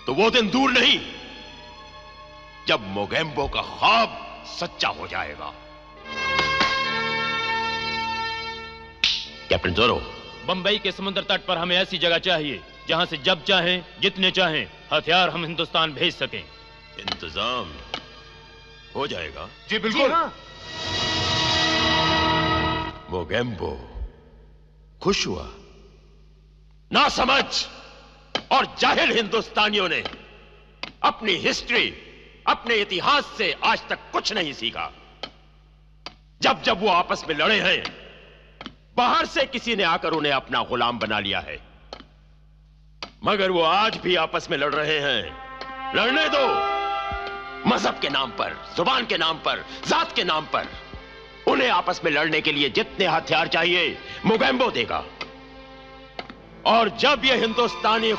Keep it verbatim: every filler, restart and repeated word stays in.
तो वो दिन दूर नहीं जब मोगेम्बो का ख्वाब सच्चा हो जाएगा। कैप्टन जोरो, बंबई के समुद्र तट पर हमें ऐसी जगह चाहिए जहां से जब चाहें, जितने चाहें हथियार हम हिंदुस्तान भेज सकें। इंतजाम हो जाएगा। जी बिल्कुल। हाँ। मोगेम्बो खुश हुआ। ना समझ और जाहिल हिंदुस्तानियों ने अपनी हिस्ट्री, अपने इतिहास से आज तक कुछ नहीं सीखा। जब जब वो आपस में लड़े हैं, बाहर से किसी ने आकर उन्हें अपना गुलाम बना लिया है, मगर वो आज भी आपस में लड़ रहे हैं। लड़ने दो। मजहब के नाम पर, जुबान के नाम पर, जात के नाम पर उन्हें आपस में लड़ने के लिए जितने हथियार चाहिए मोगेम्बो देगा। और जब ये हिंदुस्तानी